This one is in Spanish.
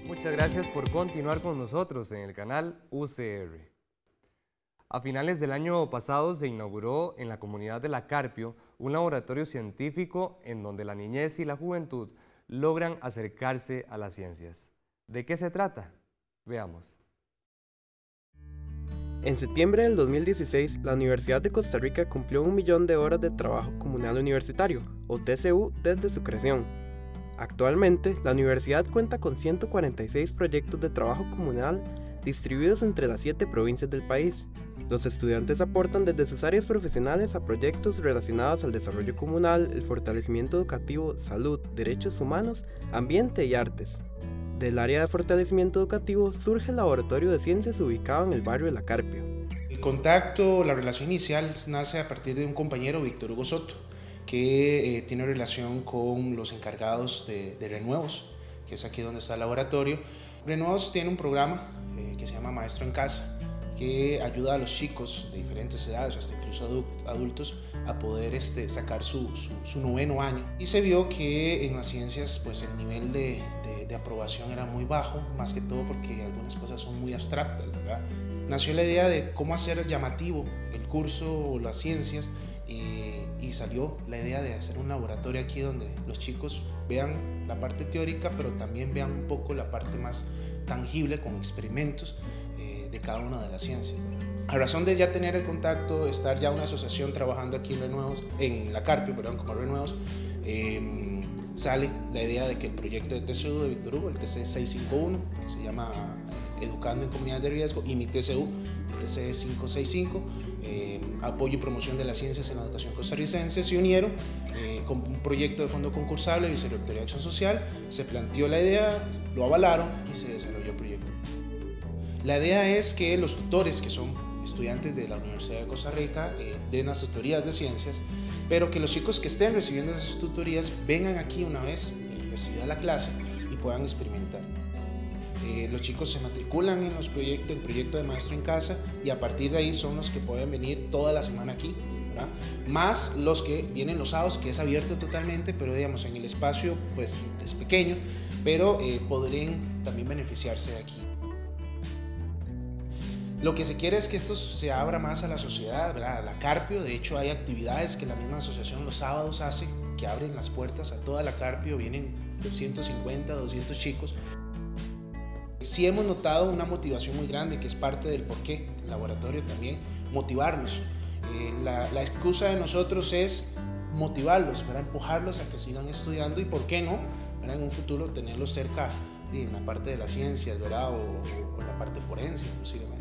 Muchas gracias por continuar con nosotros en el canal UCR. A finales del año pasado se inauguró en la comunidad de La Carpio un laboratorio científico en donde la niñez y la juventud logran acercarse a las ciencias. ¿De qué se trata? Veamos. En septiembre del 2016, la Universidad de Costa Rica cumplió 1 millón de horas de trabajo comunal universitario, o TCU, desde su creación. Actualmente, la universidad cuenta con 146 proyectos de trabajo comunal distribuidos entre las 7 provincias del país. Los estudiantes aportan desde sus áreas profesionales a proyectos relacionados al desarrollo comunal, el fortalecimiento educativo, salud, derechos humanos, ambiente y artes. Del área de fortalecimiento educativo surge el Laboratorio de Ciencias ubicado en el barrio de La Carpio. El contacto, la relación inicial nace a partir de un compañero, Víctor Hugo Soto, que tiene relación con los encargados de Renuevos, que es aquí donde está el laboratorio. Renuevos tiene un programa que se llama Maestro en Casa, que ayuda a los chicos de diferentes edades, hasta incluso adultos, a poder sacar su 9º año. Y se vio que en las ciencias pues el nivel de aprobación era muy bajo, más que todo porque algunas cosas son muy abstractas, ¿verdad? Nació la idea de cómo hacer llamativo el curso o las ciencias, y salió la idea de hacer un laboratorio aquí donde los chicos vean la parte teórica, pero también vean un poco la parte más tangible con experimentos de cada una de las ciencias. A razón de ya tener el contacto, estar ya una asociación trabajando aquí en La Carpio, como Renuevos, sale la idea de que el proyecto de TCU de Víctor Hugo, el TC 651, que se llama Educando en Comunidades de Riesgo, y mi TCU, el TC 565, apoyo y promoción de las ciencias en la educación costarricense, se unieron con un proyecto de fondo concursable, Vicerrectoría de Acción Social. Se planteó la idea, lo avalaron y se desarrolló el proyecto. La idea es que los tutores, que son estudiantes de la Universidad de Costa Rica, den las tutorías de ciencias, pero que los chicos que estén recibiendo esas tutorías vengan aquí una vez recibida la clase y puedan experimentar. Los chicos se matriculan en el proyecto de Maestro en Casa, y a partir de ahí son los que pueden venir toda la semana aquí, ¿verdad? Más los que vienen los sábados, que es abierto totalmente, pero digamos en el espacio pues es pequeño, pero podrían también beneficiarse de aquí. Lo que se quiere es que esto se abra más a la sociedad, ¿verdad? A La Carpio. De hecho, hay actividades que la misma asociación los sábados hace, que abren las puertas a toda La Carpio. Vienen 250, 200 chicos. Sí hemos notado una motivación muy grande, que es parte del porqué el laboratorio también, motivarlos. La excusa de nosotros es motivarlos, ¿verdad? Empujarlos a que sigan estudiando, y por qué no, ¿verdad? En un futuro tenerlos cerca en la parte de las ciencias, ¿verdad? O en la parte forense, inclusive.